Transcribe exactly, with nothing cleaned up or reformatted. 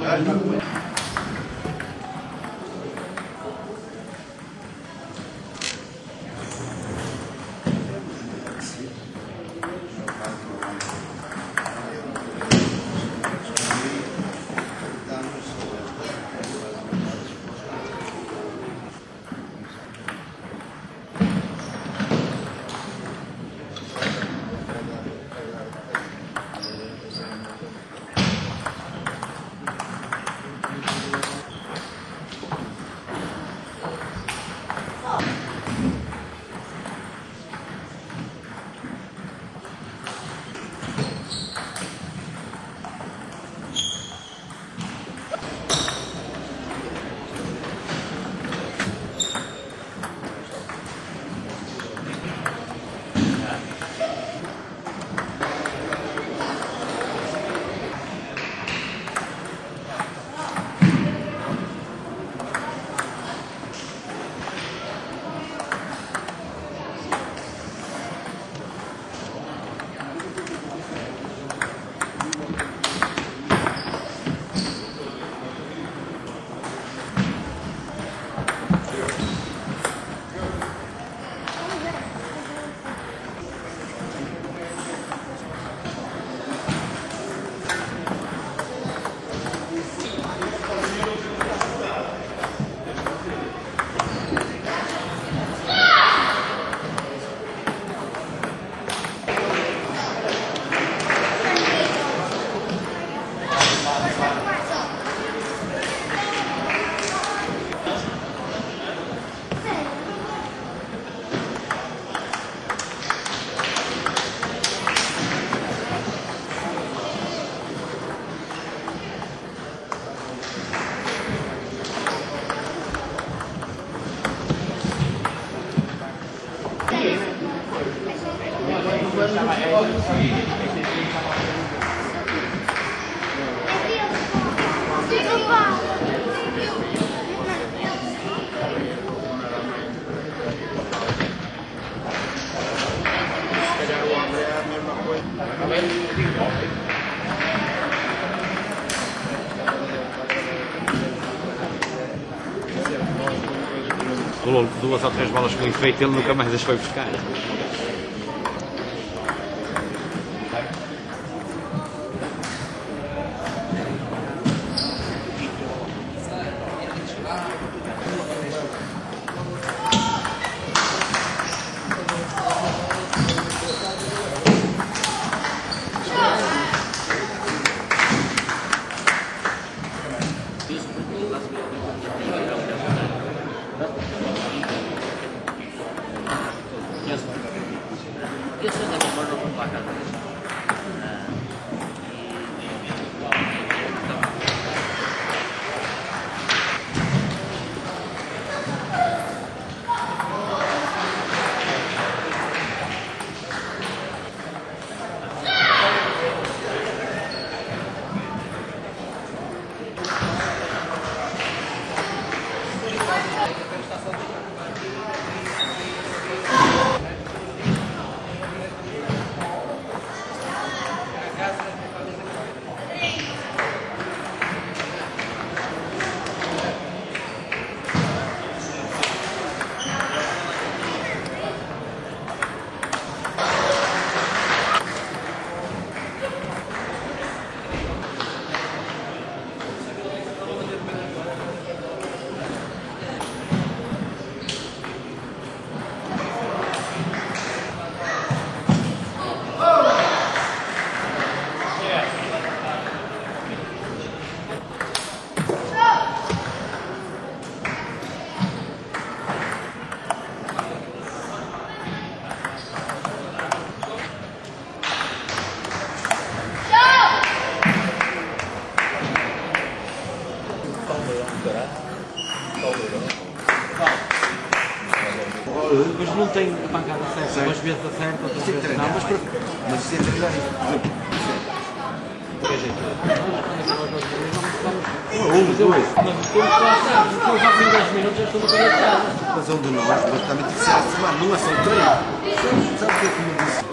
Rolou duas ou três bolas com efeito e ele nunca mais as foi buscar. Isso é mejor no placar. Mas não tem pancada certa, umas vezes acerta, outras vezes não, mas, mas isso é treinar. Um, dois. Mas depois lá está, depois ao fim de dez minutos já estou no caminho de casa. Mas um de nós, mas também tem que ser a semana, não é só o treino. Sabe o que é que me disse?